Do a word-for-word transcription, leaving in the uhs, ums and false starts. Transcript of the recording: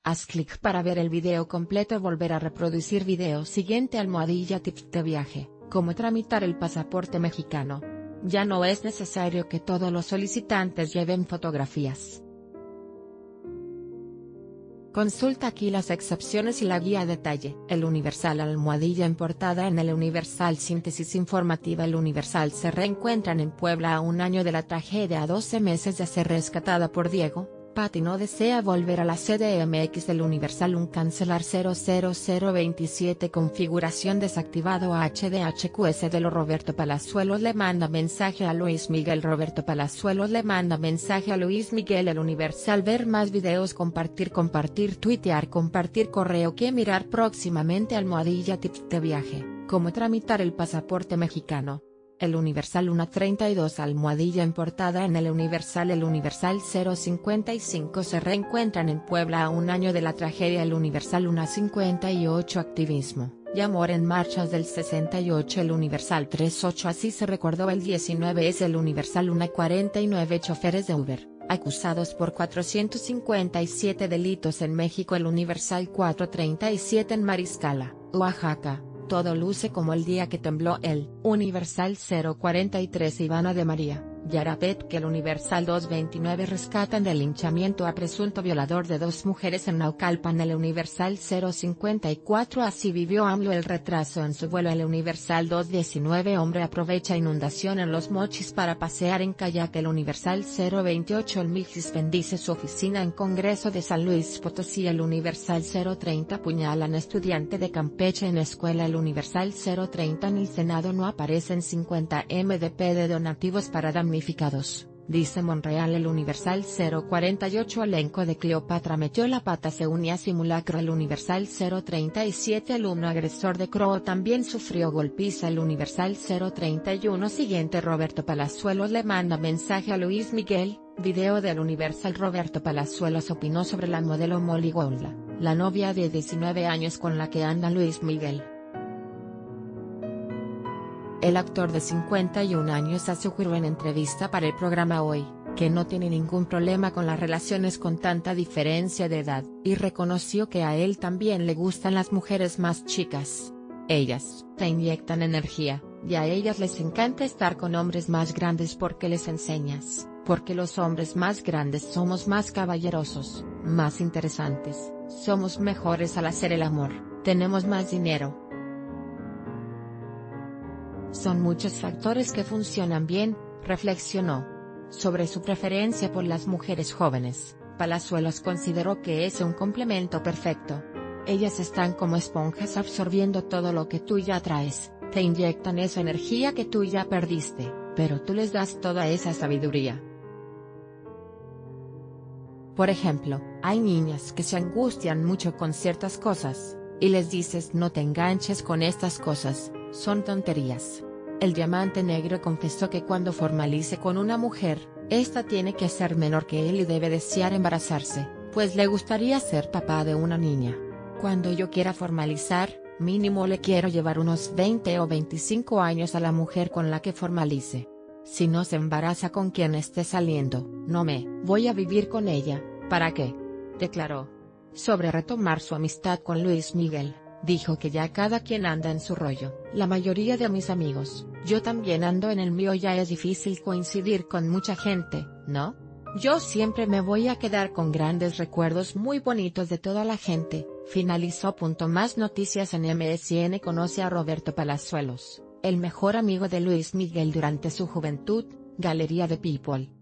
Haz clic para ver el video completo. Volver a reproducir video siguiente. Almohadilla tips de viaje, cómo tramitar el pasaporte mexicano. Ya no es necesario que todos los solicitantes lleven fotografías. Consulta aquí las excepciones y la guía a detalle. El Universal. Almohadilla en portada. En el Universal síntesis informativa. El Universal se reencuentran en Puebla a un año de la tragedia. A doce meses de ser rescatada por Diego, Pati no desea volver a la C D M X del Universal. Un cancelar cero cero cero veintisiete. Configuración desactivado. H D H Q S de lo. Roberto Palazuelos le manda mensaje a Luis Miguel. Roberto Palazuelos le manda mensaje a Luis Miguel. El Universal. Ver más videos. Compartir compartir tuitear compartir correo que mirar próximamente. Almohadilla tips de viaje, cómo tramitar el pasaporte mexicano. El Universal. Una treinta y dos. Almohadilla en portada. En el Universal. El Universal cero cincuenta y cinco. Se reencuentran en Puebla a un año de la tragedia. El Universal. Una cincuenta y ocho. Activismo y amor en marchas del sesenta y ocho. El Universal. treinta y ocho. Así se recordó el diecinueve. Es el Universal. Una cuarenta y nueve. Choferes de Uber, acusados por cuatrocientos cincuenta y siete delitos en México. El Universal. cuatrocientos treinta y siete. En Mariscala, Oaxaca, todo luce como el día que tembló. El Universal. Cero cuarenta y tres. Ivana de María, Yarapet. Que el Universal. doscientos veintinueve. Rescatan del linchamiento a presunto violador de dos mujeres en Naucalpan. El Universal. Cero cincuenta y cuatro. Así vivió AMLO el retraso en su vuelo. El Universal. doscientos diecinueve. Hombre aprovecha inundación en Los Mochis para pasear en kayak. El Universal. Cero veintiocho. El Mijis bendice su oficina en Congreso de San Luis Potosí. El Universal. Cero treinta. Apuñalan estudiante de Campeche en escuela. El Universal. Cero treinta. En el Senado no aparecen cincuenta millones de pesos de donativos para damnificados, dice Monreal. El Universal. Cero cuarenta y ocho. Elenco de Cleopatra metió la pata. Se unía a simulacro. El Universal. Cero treinta y siete. Alumno agresor de Crow también sufrió golpiza. El Universal. Cero treinta y uno. Siguiente. Roberto Palazuelos le manda mensaje a Luis Miguel. Video del Universal. Roberto Palazuelos opinó sobre la modelo Molly Goula, la novia de diecinueve años con la que anda Luis Miguel. El actor de cincuenta y un años aseguró en entrevista para el programa Hoy, que no tiene ningún problema con las relaciones con tanta diferencia de edad, y reconoció que a él también le gustan las mujeres más chicas. Ellas te inyectan energía, y a ellas les encanta estar con hombres más grandes porque les enseñas, porque los hombres más grandes somos más caballerosos, más interesantes, somos mejores al hacer el amor, tenemos más dinero. Son muchos factores que funcionan bien, reflexionó. Sobre su preferencia por las mujeres jóvenes, Palazuelos consideró que es un complemento perfecto. Ellas están como esponjas absorbiendo todo lo que tú ya traes, te inyectan esa energía que tú ya perdiste, pero tú les das toda esa sabiduría. Por ejemplo, hay niñas que se angustian mucho con ciertas cosas, y les dices no te enganches con estas cosas, son tonterías. El Diamante Negro confesó que cuando formalice con una mujer, esta tiene que ser menor que él y debe desear embarazarse, pues le gustaría ser papá de una niña. Cuando yo quiera formalizar, mínimo le quiero llevar unos veinte o veinticinco años a la mujer con la que formalice. Si no se embaraza con quien esté saliendo, no me voy a vivir con ella, ¿para qué?, declaró. Sobre retomar su amistad con Luis Miguel, dijo que ya cada quien anda en su rollo. La mayoría de mis amigos, yo también ando en el mío. Ya es difícil coincidir con mucha gente, ¿no? Yo siempre me voy a quedar con grandes recuerdos muy bonitos de toda la gente, finalizó. Más noticias en M S N. Conoce a Roberto Palazuelos, el mejor amigo de Luis Miguel durante su juventud, Galería de People.